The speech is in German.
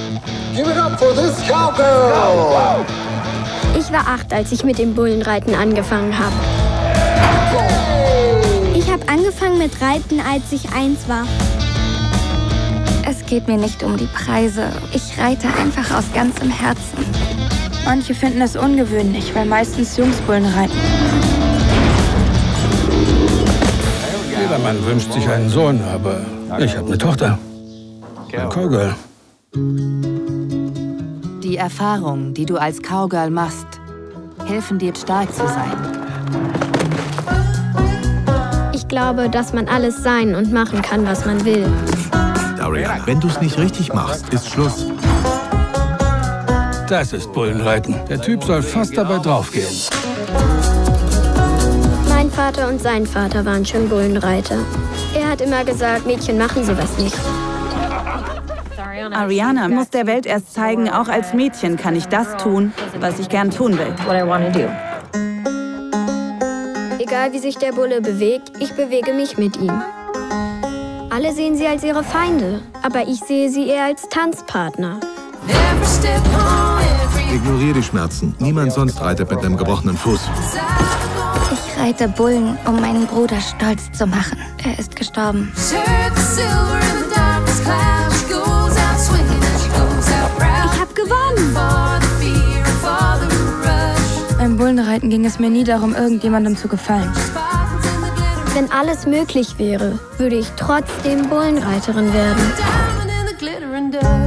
Give it up for this cowgirl! Ich war 8, als ich mit dem Bullenreiten angefangen habe. Ich habe angefangen mit Reiten, als ich 1 war. Es geht mir nicht um die Preise. Ich reite einfach aus ganzem Herzen. Manche finden es ungewöhnlich, weil meistens Jungs Bullen reiten. Jeder Mann wünscht sich einen Sohn, aber ich habe eine Tochter. Ein Cowgirl. Die Erfahrungen, die du als Cowgirl machst, helfen dir, stark zu sein. Ich glaube, dass man alles sein und machen kann, was man will. Darian, wenn du es nicht richtig machst, ist Schluss. Das ist Bullenreiten. Der Typ soll fast dabei draufgehen. Mein Vater und sein Vater waren schon Bullenreiter. Er hat immer gesagt, Mädchen machen sowas nicht. Ariana muss der Welt erst zeigen, auch als Mädchen kann ich das tun, was ich gern tun will. Egal wie sich der Bulle bewegt, ich bewege mich mit ihm. Alle sehen sie als ihre Feinde, aber ich sehe sie eher als Tanzpartner. Ignoriere die Schmerzen. Niemand sonst reitet mit einem gebrochenen Fuß. Ich reite Bullen, um meinen Bruder stolz zu machen. Er ist gestorben. Ich habe gewonnen. Beim Bullenreiten ging es mir nie darum, irgendjemandem zu gefallen. Wenn alles möglich wäre, würde ich trotzdem Bullenreiterin werden.